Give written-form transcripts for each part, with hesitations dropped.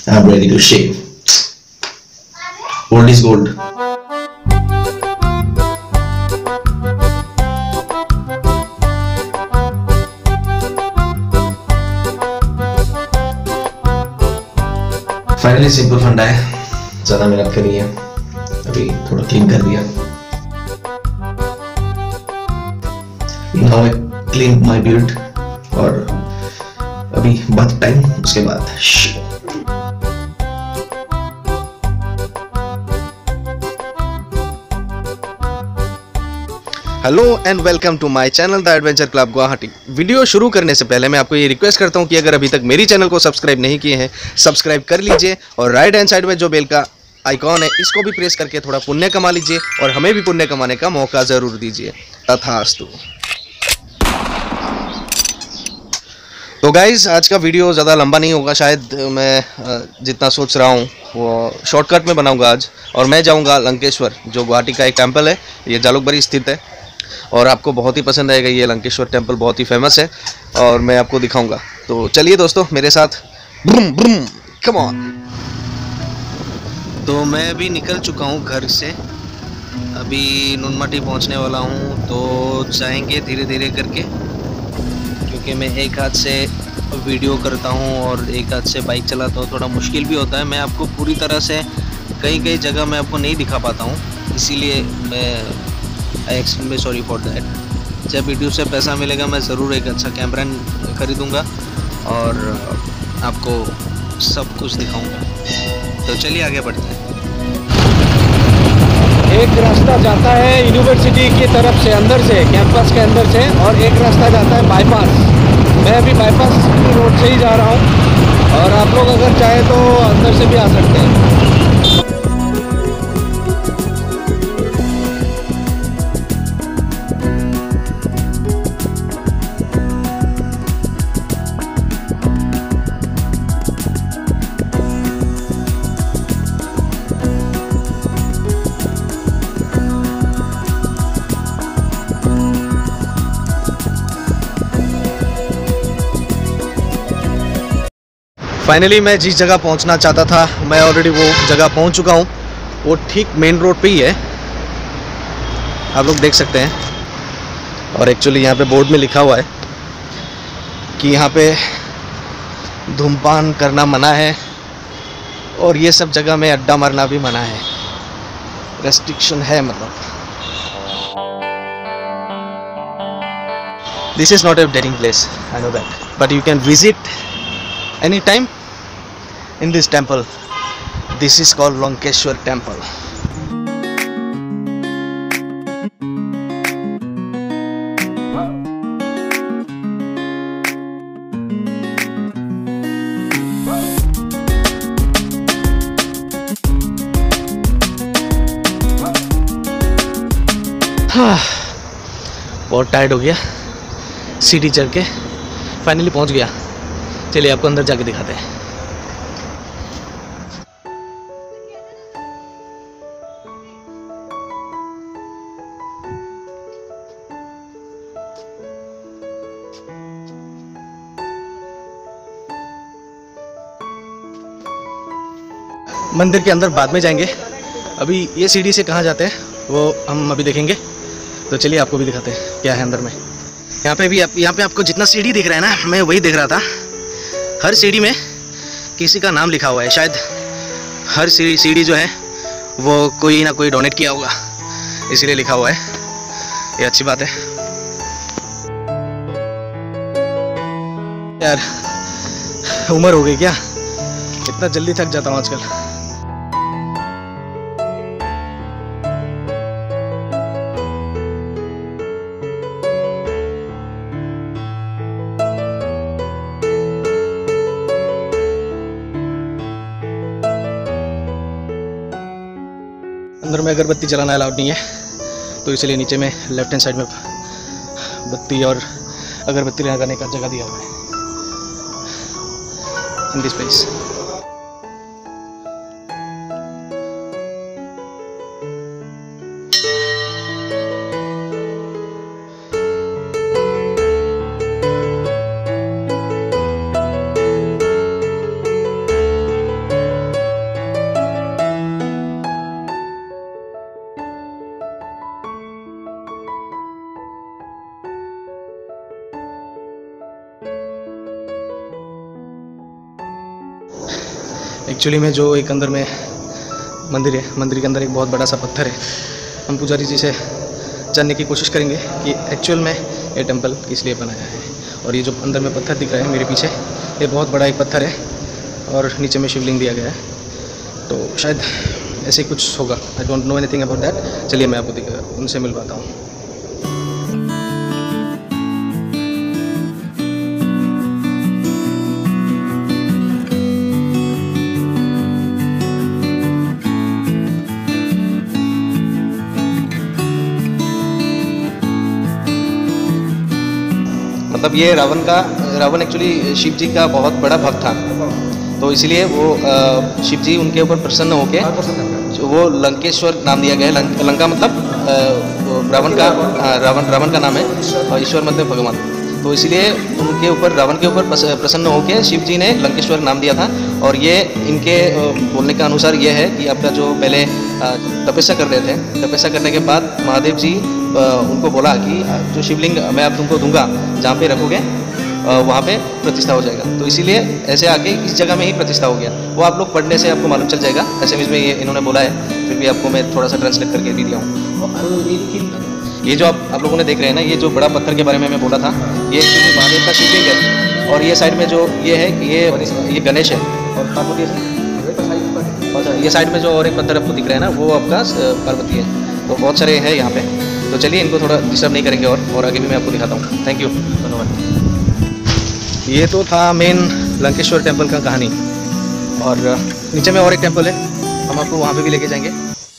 I'm ready to shave. Old is gold. Finally simple funda है, ज्यादा मेहनत करी है, अभी थोड़ा क्लीन कर दिया। Now I clean my beard और अभी बात टाइम, उसके बाद hello and welcome to my channel the adventure club Guwahati. Video शुरू करने से पहले मैं आपको ये रिक्वेस्ट करता हूँ कि अगर अभी तक मेरी चैनल को सब्सक्राइब नहीं किए हैं, सब्सक्राइब कर लीजिए और राइट हैंड साइड में जो बेल का आइकॉन है इसको भी प्रेस करके थोड़ा पुण्य कमा लीजिए और हमें भी पुण्य कमाने का मौका ज़रूर दीजिए। तथास्तु। तो गाइज़, आज का वीडियो ज़्यादा लंबा नहीं होगा, शायद मैं जितना सोच रहा हूँ वो शॉर्टकट में बनाऊँगा आज। और मैं जाऊँगा लंकेश्वर, जो गुवाहाटी का एक टेम्पल है, ये जालुकबारी स्थित है और आपको बहुत ही पसंद आएगा। ये लंकेश्वर टेम्पल बहुत ही फेमस है और मैं आपको दिखाऊंगा। तो चलिए दोस्तों मेरे साथ, ब्रूम ब्रूम, कम ऑन। तो मैं अभी निकल चुका हूँ घर से, अभी नुनमाटी पहुँचने वाला हूँ। तो जाएंगे धीरे धीरे करके, क्योंकि मैं एक हाथ से वीडियो करता हूँ और एक हाथ से बाइक चलाता हूँ, थोड़ा मुश्किल भी होता है। मैं आपको पूरी तरह से कई जगह मैं आपको नहीं दिखा पाता हूँ, इसीलिए मैं I extremely sorry for that. जब वीडियो से पैसा मिलेगा मैं ज़रूर एक अच्छा कैमरा खरीदूँगा और आपको सब कुछ दिखाऊँगा। तो चलिए आगे बढ़ते हैं। एक रास्ता जाता है यूनिवर्सिटी की तरफ से, अंदर से, कैंपस के अंदर से, और एक रास्ता जाता है बाईपास। मैं अभी बाईपास की रोड से ही जा रहा हूँ और आप लोग अगर चाहे तो अंदर से भी आ सकते हैं। फाइनली मैं जिस जगह पहुंचना चाहता था, मैं ऑलरेडी वो जगह पहुंच चुका हूं। वो ठीक मेन रोड पे ही है, आप लोग देख सकते हैं। और एक्चुअली यहाँ पे बोर्ड में लिखा हुआ है कि यहाँ पे धूमपान करना मना है और ये सब जगह में अड्डा मारना भी मना है, रेस्ट्रिक्शन है मतलब। This is not a dating place, I know that, but you can visit anytime in this temple. This is called Lankeshwar temple. बहुत टायर्ड हो गया सीढ़ी चढ़ के, फाइनली पहुंच गया। चलिए आपको अंदर जाके दिखाते हैं। मंदिर के अंदर बाद में जाएंगे, अभी ये सीढ़ी से कहाँ जाते हैं वो हम अभी देखेंगे। तो चलिए आपको भी दिखाते हैं क्या है अंदर में। यहाँ पे आपको जितना सीढ़ी दिख रहा है ना, मैं वही देख रहा था। हर सीढ़ी में किसी का नाम लिखा हुआ है, शायद हर सीढ़ी जो है वो कोई ना कोई डोनेट किया होगा, इसीलिए लिखा हुआ है। ये अच्छी बात है यार। उम्र हो गई क्या, इतना जल्दी थक जाता हूँ आजकल। अंदर में अगरबत्ती जलाना अलाउड नहीं है, तो इसलिए नीचे में लेफ्ट हैंड साइड में बत्ती और अगरबत्ती लगाने का जगह दिया हुआ है इन दिस प्लेस। एक्चुअली में जो एक अंदर में मंदिर है, मंदिर के अंदर एक बहुत बड़ा सा पत्थर है। हम पुजारी जी से जानने की कोशिश करेंगे कि एक्चुअल में ये टेंपल किस लिए बनाया है। और ये जो अंदर में पत्थर दिख रहा है मेरे पीछे, ये बहुत बड़ा एक पत्थर है और नीचे में शिवलिंग दिया गया है, तो शायद ऐसे ही कुछ होगा। I don't know anything about that. चलिए मैं आपको उनसे मिलवाता हूँ। मतलब ये रावण एक्चुअली शिव जी का बहुत बड़ा भक्त था, तो इसलिए वो शिव जी उनके ऊपर प्रसन्न होके वो लंकेश्वर नाम दिया गया है। लंका मतलब रावण का नाम है और ईश्वर मतलब भगवान, तो इसलिए उनके ऊपर रावण के ऊपर प्रसन्न होके शिव जी ने लंकेश्वर नाम दिया था। और ये इनके बोलने का अनुसार ये है कि आपका जो पहले तपस्या कर रहे थे, तपस्या करने के बाद महादेव जी उनको बोला कि जो शिवलिंग मैं अब तुमको दूंगा, जहाँ पे रखोगे वहाँ पे प्रतिष्ठा हो जाएगा। तो इसीलिए ऐसे आके इस जगह में ही प्रतिष्ठा हो गया। वो आप लोग पढ़ने से आपको मालूम चल जाएगा, एसएमएस में ये इन्होंने बोला है, फिर भी आपको मैं थोड़ा सा ट्रांसलेट करके भी दिया हूँ। ये जो आप लोगों ने देख रहे हैं ना, ये जो बड़ा पत्थर के बारे में मैं बोला था, ये एक्चुअली महादेव का शिवलिंग है। और ये साइड में जो ये है, ये गणेश है और पार्वती है। ये साइड में जो और एक पत्थर आपको दिख रहा है ना, वो आपका पार्वती है। तो बहुत सारे हैं यहाँ पे, तो चलिए इनको थोड़ा डिस्टर्ब नहीं करेंगे और आगे भी मैं आपको दिखाता हूँ। थैंक यू, धन्यवाद। ये तो था मेन लंकेश्वर टेंपल का कहानी, और नीचे में और एक टेंपल है, हम आपको वहाँ पे भी लेके जाएंगे।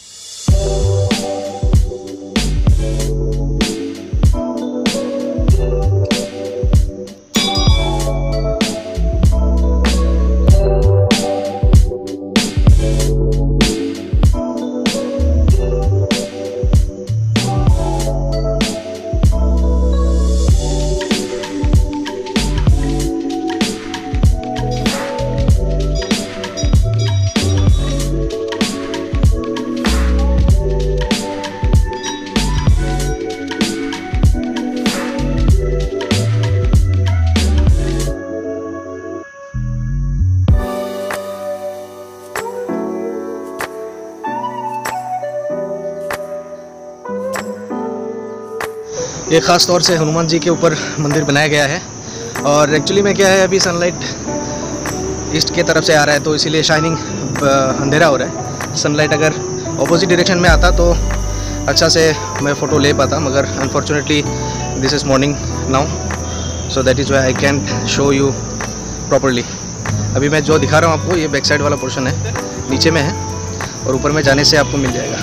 ये ख़ास तौर से हनुमान जी के ऊपर मंदिर बनाया गया है। और एक्चुअली में क्या है, अभी सनलाइट ईस्ट के तरफ से आ रहा है, तो इसीलिए शाइनिंग अंधेरा हो रहा है। सनलाइट अगर ऑपोजिट डायरेक्शन में आता तो अच्छा से मैं फ़ोटो ले पाता, मगर unfortunately this is morning now, so that is why I can't show you properly. अभी मैं जो दिखा रहा हूँ आपको, ये बैक साइड वाला पोर्शन है, नीचे में है, और ऊपर में जाने से आपको मिल जाएगा।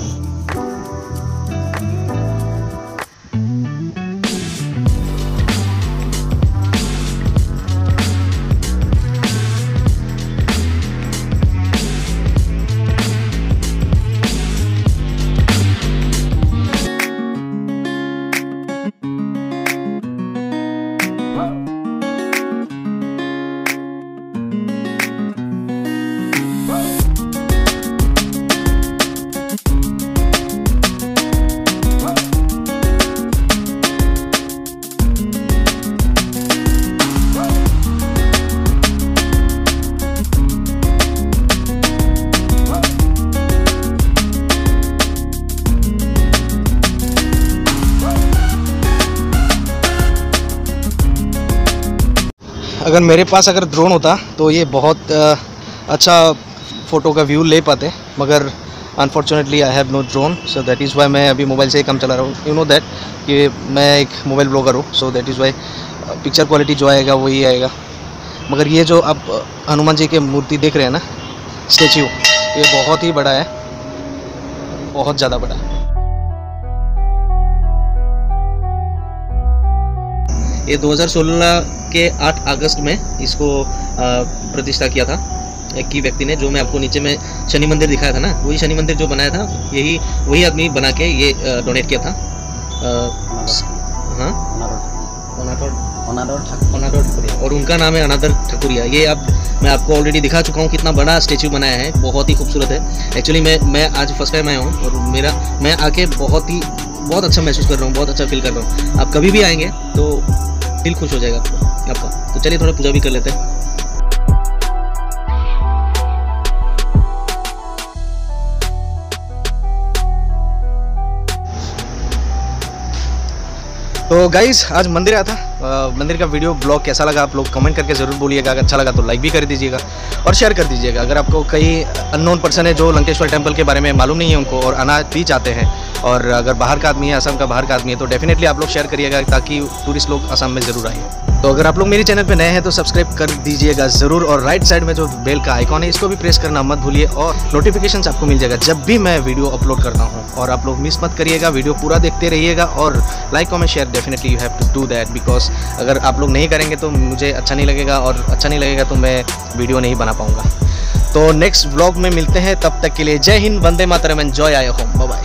अगर मेरे पास अगर ड्रोन होता तो ये बहुत अच्छा फ़ोटो का व्यू ले पाते, मगर unfortunately I have no drone, so that is why मैं अभी मोबाइल से ही काम चला रहा हूँ। यू नो दैट कि मैं एक मोबाइल ब्लॉगर हूँ, so that is why picture quality जो आएगा वही आएगा। मगर ये जो आप हनुमान जी की मूर्ति देख रहे हैं ना, स्टेच्यू, ये बहुत ही बड़ा है, बहुत ज़्यादा बड़ा है। ये 2016 के 8 अगस्त में इसको प्रतिष्ठा किया था एक ही व्यक्ति ने, जो मैं आपको नीचे में शनि मंदिर दिखाया था ना, वही शनि मंदिर जो बनाया था, वही आदमी बना के ये डोनेट किया था। हाँ, अनादर ठाकुरिया, और उनका नाम है अनादर ठाकुरिया। ये मैं आपको ऑलरेडी दिखा चुका हूँ कितना बड़ा स्टेच्यू बनाया है, बहुत ही खूबसूरत है। एक्चुअली मैं आज फर्स्ट टाइम आया हूँ और मैं आके बहुत अच्छा महसूस कर रहा हूँ, बहुत अच्छा फील कर रहा हूँ। आप कभी भी आएंगे तो दिल खुश हो जाएगा आपका। तो चलिए थोड़ा पूजा भी कर लेते हैं। तो गाइस आज मंदिर आया था, मंदिर का वीडियो ब्लॉग कैसा लगा आप लोग कमेंट करके ज़रूर बोलिएगा। अगर अच्छा लगा तो लाइक भी कर दीजिएगा और शेयर कर दीजिएगा। अगर आपको कई अननोन पर्सन है जो लंकेश्वर टेम्पल के बारे में मालूम नहीं है उनको और आना भी चाहते हैं, और अगर बाहर का आदमी है, असम का बाहर का आदमी है, तो डेफिनेटली आप लोग शेयर करिएगा ताकि टूरिस्ट लोग असम में ज़रूर आए। तो अगर आप लोग मेरे चैनल पे नए हैं तो सब्सक्राइब कर दीजिएगा ज़रूर, और राइट साइड में जो बेल का आइकॉन है इसको भी प्रेस करना मत भूलिए, और नोटिफिकेशंस आपको मिल जाएगा जब भी मैं वीडियो अपलोड करता हूँ। और आप लोग मिस मत करिएगा, वीडियो पूरा देखते रहिएगा और like comment share definitely you have to do that, because अगर आप लोग नहीं करेंगे तो मुझे अच्छा नहीं लगेगा, और अच्छा नहीं लगेगा तो मैं वीडियो नहीं बना पाऊँगा। तो नेक्स्ट व्लॉग में मिलते हैं, तब तक के लिए Jai Hind, Vande Mataram, enjoy at home, bye bye.